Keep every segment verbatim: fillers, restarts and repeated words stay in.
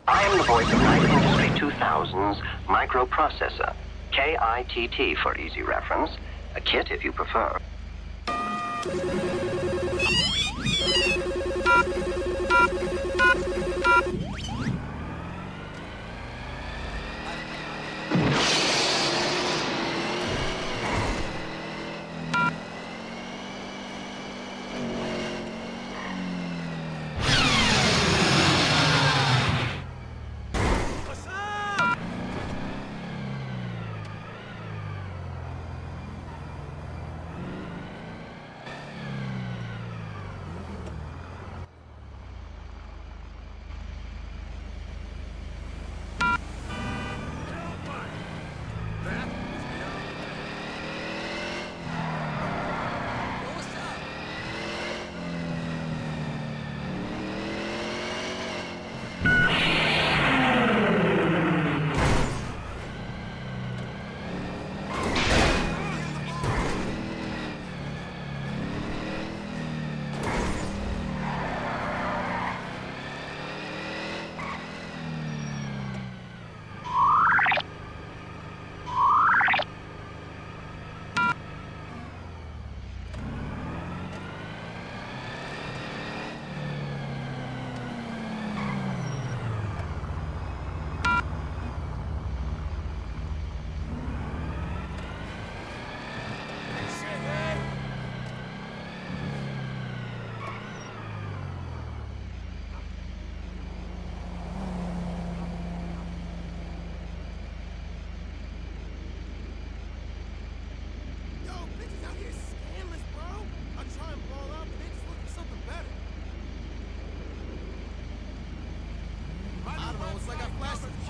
I am the voice of Night Industry two thousand's microprocessor. K I T T for easy reference. A kit if you prefer.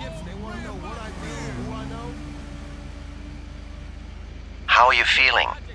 How are you feeling?